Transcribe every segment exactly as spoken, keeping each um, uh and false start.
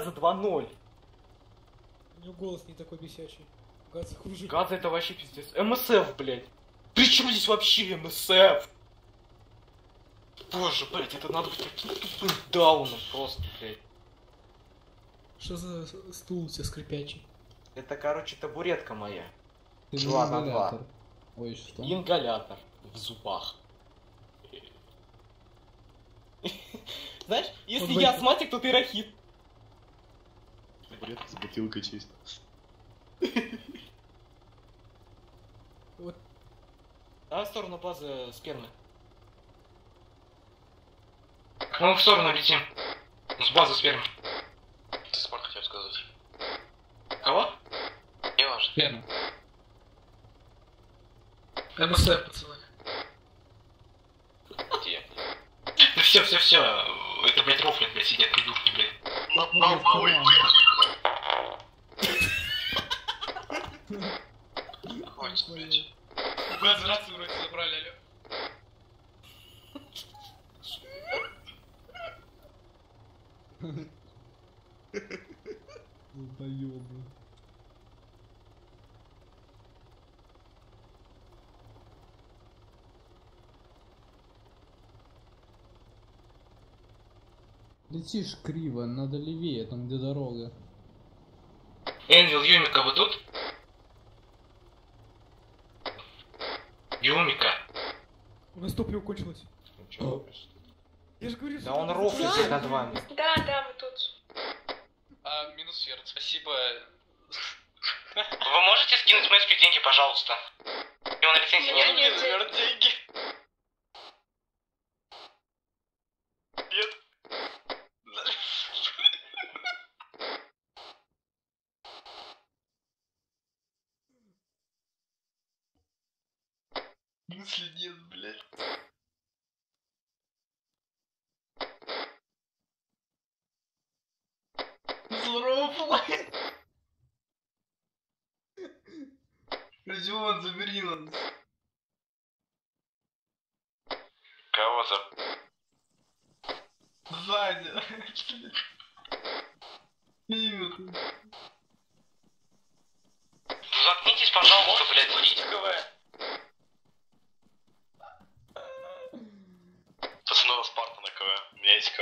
Газа два ноль. У него голос не такой бесячий. Газа хуже. Газа это вообще пиздец. МСФ, блядь. При чем здесь вообще МСФ? Боже, блядь, это надо быть таким тупым дауном просто, блядь. Что за стул у тебя скрипячий? Это, короче, табуретка моя. Ты Два на ингалятор. два. Ой, что? Ингалятор в зубах. Знаешь, если Вот я вы- астматик, то ты рахит. Табуретка с бутылкой чисто. Вот Давай в сторону базы спермы. Мы в сторону летим. С базы спермы. Ты спорт хотел сказать. Кого? Не важно. Верно. МСФ, пацаны. Где? Ну все, все, все. Это, блядь, рофлит, блядь, сидят придурки, блядь. Хватит, блядь. Газы рацию вроде забрали, алё. Долбоёбы. Летишь криво, надо левее, там где дорога. Энвил, Юмика, вы тут? Юмика. У нас топливо кончилось. Я же говорю, Да что он надо рофлит забрать. над вами. Да, да, мы тут. А, минус верт, спасибо. Вы можете скинуть Мэшке деньги, пожалуйста? У него на лицензии У меня нет? нет Верт деньги. Нет. В смысле нет, блядь? Здорово, Родион, забери нас. Кого за? Сзади. Имя ты. Заткнитесь, пожалуйста, блядь, Литиковая. Пацаны, у вас парта на КВ. У меня есть КВ.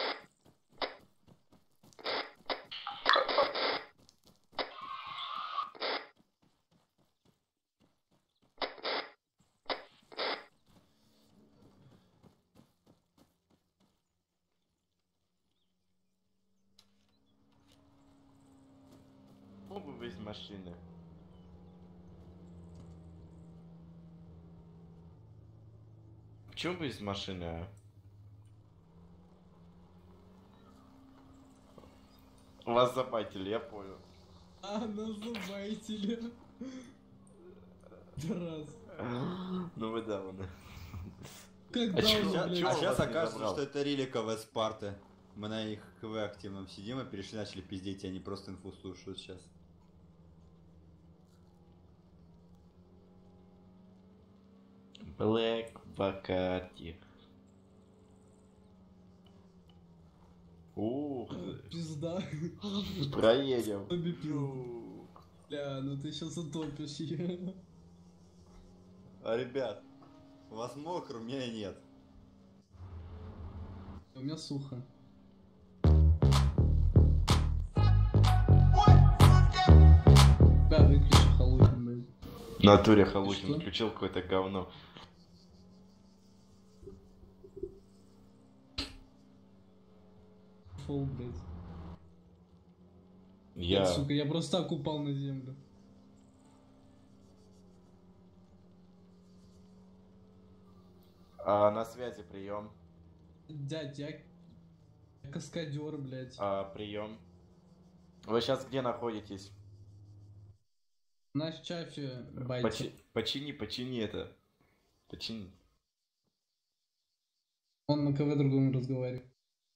Оба без машины. Почему без машины, а? Вас забайтили, я понял. А, нас забайтили. Раз. Ну вы давно. Как А чё- давно, чё- блядь? чё А он сейчас вас не окажется, забрал? что это реликовая Спарта. Мы на их КВ активном сидим и перешли, начали пиздеть, и они просто инфу слушают сейчас. Блэк Бакати. Ух, Пизда. проедем. Обипил. Бля, ну ты сейчас утопишь её. А, ребят, у вас мокро, у меня нет. У меня сухо. Да, выключи Халухин, блядь. В натуре Халухин Что? включил какое-то говно. Фол, блядь. Я... Нет, сука, я просто так упал на землю. А, на связи прием. Дядь, я... я каскадер, блядь. А, прием. Вы сейчас где находитесь? На чафе байте. Почи- Почини, почини это. Почини. Он на КВ другому разговаривает.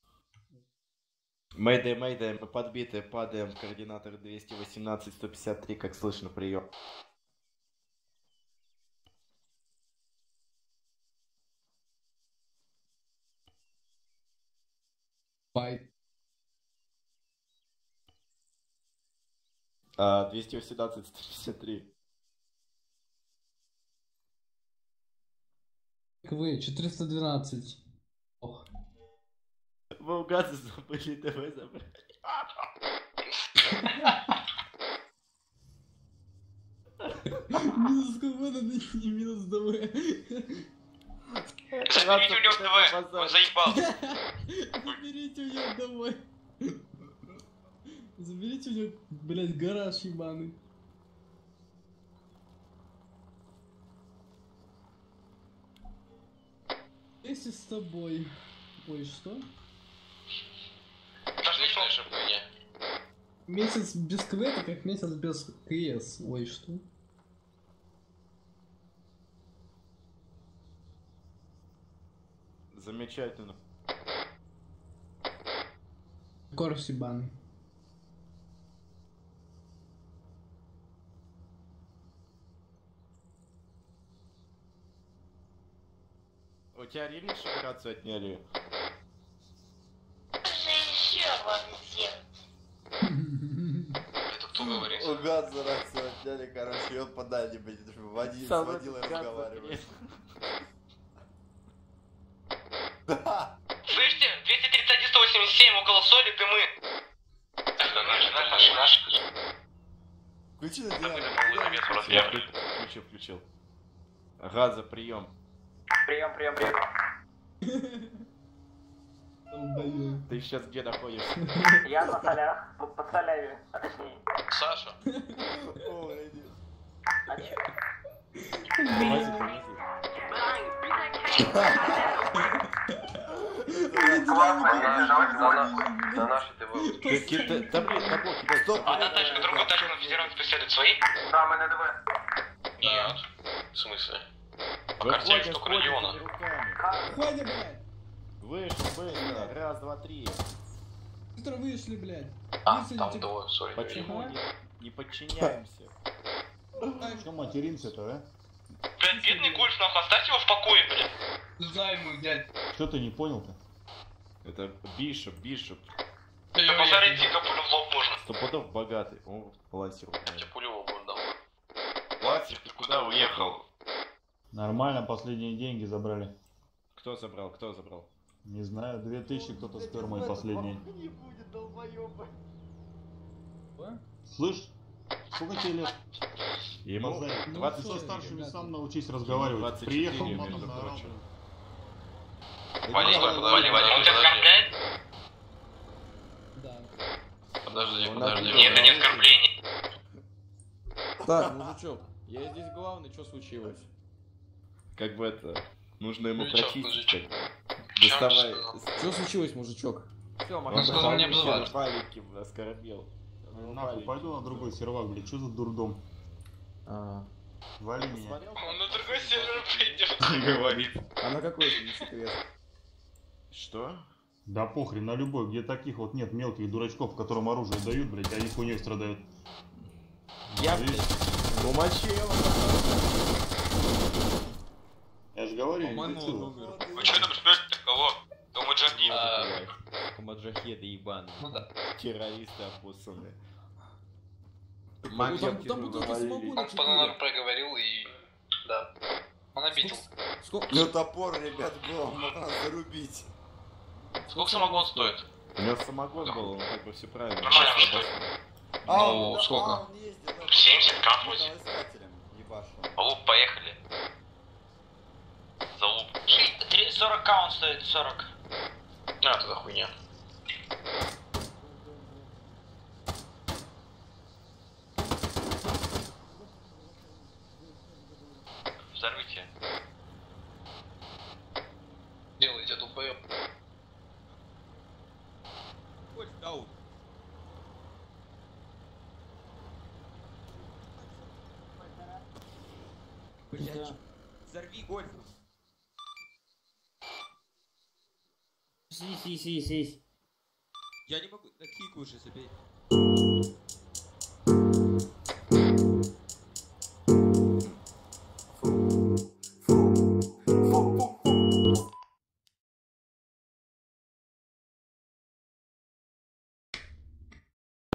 Мэйдэй, мэйдэй, мы подбиты, падаем в координатах двести восемнадцать сто пятьдесят три, как слышно, прием. Байт. А, двести восемнадцать сто пятьдесят три. Как вы, четыреста двенадцать. Ох. Вы у газа забыли, давай забрать. Минус КВ, не минус ДВ. Заберите у него ТВ, он заебал. Заберите у него домой. Заберите у него, блядь, гараж ебаный. Вместе с тобой. Ой, что? Отличная же хуйня. Месяц без КВ это как месяц без КС. Ой, что? Замечательно. Корс ебаный. У тебя релиз операцию отняли? Это кто говорит? У Гадза рацию отняли, короче, и он по дальней, блядь, води- с Самый водилой Гадза, разговаривает. Слышите? двести тридцать один сто восемьдесят семь около соли, ты мы. Это наши, наши, наши. Включи на Мы диалог. это навес Я разъявлен. вклю- включил, включил. Газа, прием. Прием, прием, прием. Долбоёб. Ты сейчас где находишься? Я на солях, под, под солями, а точнее. Саша, О, иди. А чё? Тормози, тормози. на наши ТВ. Какие-то... Да блин, на блоке, дай. Стоп. А та тачка, другую тачку на федерант преследует свои? Да, мы на ДВ. Нет. В смысле? Выходим, карте есть только ходим региона. этими руками. Ходя, блядь. Выше, быстро. Раз, два, три. Быстро вышли, блядь. А, Высадите. там двое, сори. не видел. Почему не, не подчиняемся? Что материмся-то, а? Блядь, бедный гольф, нахуй, оставьте его в покое, блядь. Дай ему, дядь. Что ты не понял-то? Это Бишоп, Бишоп. Да посмотрите, пулю в лоб можно. Сто пудов богатый. Он балансирует. Я тебе пулю в лоб дал. Пластик, Ты куда уехал? Нормально, последние деньги забрали. Кто забрал? Кто забрал? Не знаю, две тысячи кто-то спер мои последние. Не будет, долбоёбы. Слышь, сколько тебе лет? Ему Базарь. Ну, двадцать Со слушай, старшими ребята. сам научись разговаривать. двадцать Приехал, четыре, потом между наорал, прочим. блин. Вали, вали, вали, вали. Он тебя оскорбляет? Да. Подожди, Он подожди. нас- Нет, это не оскорбление. Так, мужичок, я здесь главный, что случилось? Как бы это... Нужно ему Мужичок, прочистить. мужичок. как. Доставай. Что случилось, мужичок? Все, Он Макс. сказал, не вообще обзывать. валики оскорбил. Нахуй, пойду на другой сервак, блядь, что за дурдом? А, Вали меня. Посмотрел? Он на другой сервер придет. Говорит. а на какой, если не секрет? Что? Да похрен, на любой, где таких вот нет мелких дурачков, которым оружие дают, блядь, они хуйней страдают. Я, Видишь? умочил. Я же говорю, По-моему, не цел. он умер. Вы что там жмете? Кого? Да Маджахид. Маджахеды ебаные. Ну да. Террористы опоссаны. Ну, Маньяки там, там бутылки завалили. самогона Он по номеру четыре. проговорил и... Да. Он обидел. Сколько? Ну топор, ребят, был, мог нас зарубить. Сколько самогон стоит? У него самогон был, он как бы все правильно. Нормально, что ли? А, Ну, он, сколько? а, он ездил это, семьдесят кап возит. металлоискателем, ебашу. Луп, поехали. За луп. сорок каунт стоит, сорок. А, тогда хуйня. Взорвите. Делайте, долбоёб. Блядь, взорви гольф. Сись, сись, сись, сись. Я не могу, да кик уже забей.